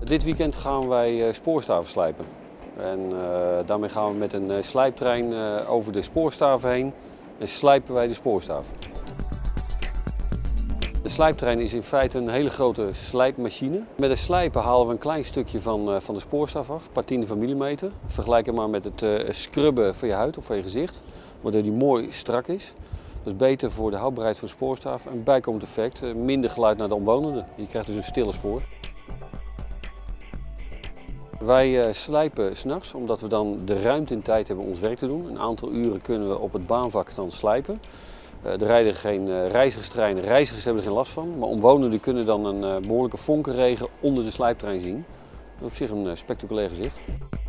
Dit weekend gaan wij spoorstaven slijpen. En daarmee gaan we met een slijptrein over de spoorstaven heen en slijpen wij de spoorstaven. De slijptrein is in feite een hele grote slijpmachine. Met het slijpen halen we een klein stukje van de spoorstaaf af, een paar tienden van millimeter. Vergelijk het maar met het scrubben van je huid of van je gezicht, waardoor die mooi strak is. Dat is beter voor de houdbaarheid van de spoorstaaf. En bijkomend effect, minder geluid naar de omwonenden. Je krijgt dus een stille spoor. Wij slijpen 's nachts, omdat we dan de ruimte en tijd hebben om ons werk te doen. Een aantal uren kunnen we op het baanvak dan slijpen. Er rijden geen reizigerstreinen, reizigers hebben er geen last van. Maar omwonenden kunnen dan een behoorlijke vonkenregen onder de slijptrein zien. Dat is op zich een spectaculair gezicht.